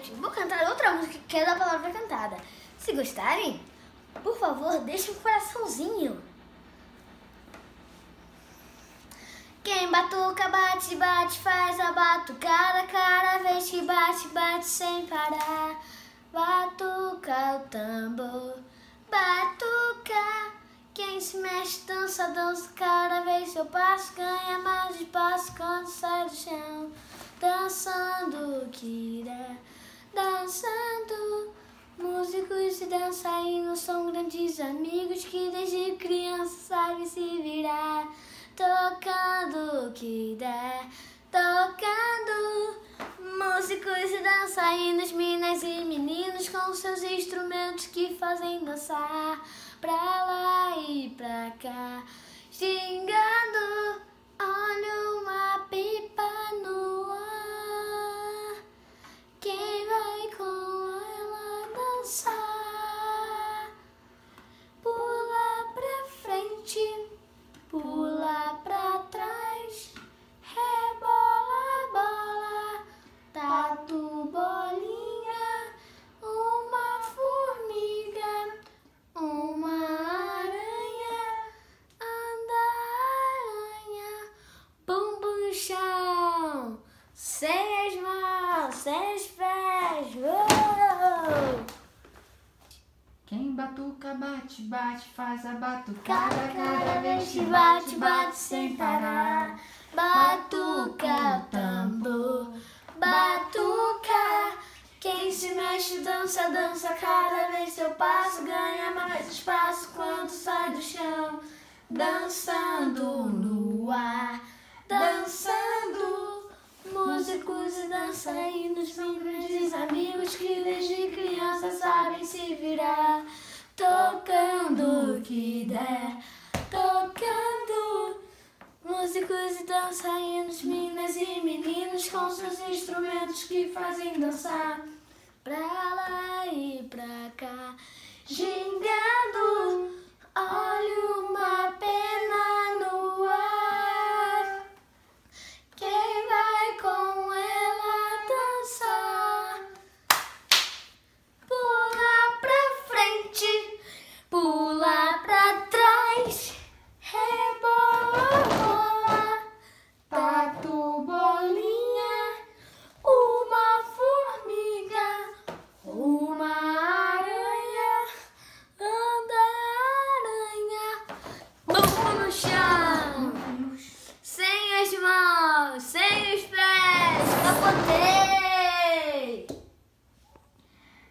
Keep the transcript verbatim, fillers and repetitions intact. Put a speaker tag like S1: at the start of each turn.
S1: gente, vou cantar outra música que é da palavra cantada. Se gostarem, por favor, deixem um coraçãozinho. Quem batuca, bate, bate, faz a batucada. Cada vez que bate, bate sem parar. Batuca o tambor, batuca. Quem se mexe, dança, dança. Cada vez que eu passo, ganha mais espaço quando sai do chão. Dançando que dá, dançando. Músicos e dançarinos são grandes amigos que desde criança sabem se virar. Tocando o que der, tocando. Músicos e dançarinos, meninas e meninos com seus instrumentos que fazem dançar pra lá e pra cá, gingando. Olha uma pipa no ar. Quem vai com ela dançar? Pula pra frente, pula pra trás, rebola bola, tatu bolinha, uma formiga, uma aranha, anda aranha, bumbum no chão, sem as mãos, sem os pés. Uou!
S2: Quem batuca, bate, bate, faz a batucada.
S1: Cada vez que bate, bate sem parar. Batuca o tambor, batuca. Quem se mexe, dança, dança. Cada vez que eu passo, ganha mais espaço quando sai do chão. Dançando no ar, dançando. Músicos e dançarinos são grandes amigos que desde criança sabem se virar. Tocando o que der, tocando. Músicos e dançarinos, meninas e meninos com seus instrumentos que fazem dançar pra lá e pra cá, gingando. Olha uma pena no ar. Quem vai com ela dançar? Pula pra frente, pula pra trás, rebola bola, tatu bolinha, uma formiga, uma aranha, anda aranha, bumbum no chão, sem as mãos, sem os pés, pra poder